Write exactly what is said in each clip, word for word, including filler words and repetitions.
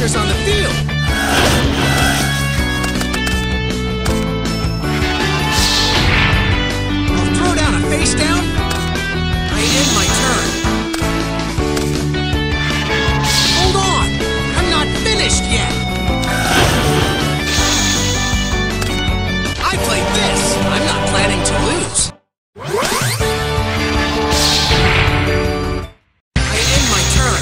monsters on the field! I'll throw down a face down. I end my turn. Hold on! I'm not finished yet! I played this! I'm not planning to lose. I end my turn.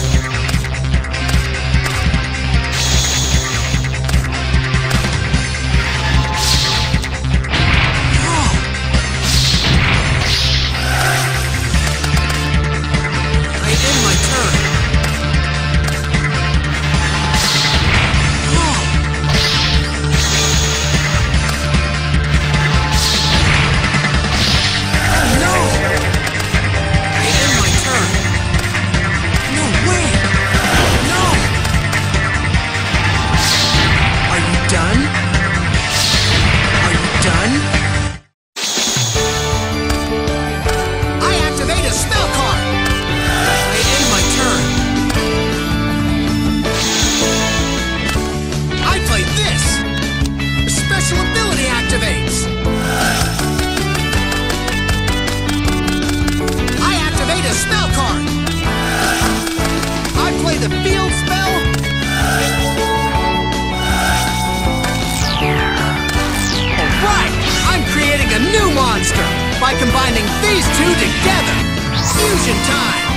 Oh. I end my turn. Oh. No! I end my turn. No way! No! Are you done? Are you done? I activate a spell card! I end my turn. I play this! A special ability activates! I activate a spell card! I play the field spell! Right! I'm creating a new monster by combining these two together! Fusion time!